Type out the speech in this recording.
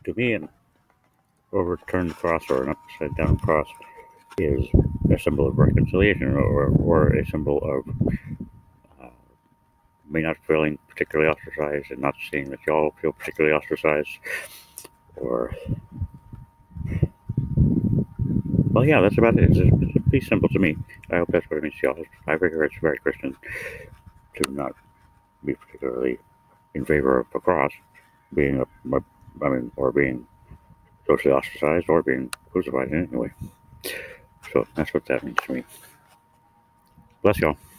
To me, an overturned cross or an upside down cross is a symbol of reconciliation, or a symbol of me not feeling particularly ostracized and not seeing that y'all feel particularly ostracized. Or, well, yeah, that's about it. It's pretty simple to me. I hope that's what it means to y'all. I figure it's very Christian to not be particularly in favor of a cross being or being socially ostracized or being crucified in any way. So that's what that means to me. Bless y'all.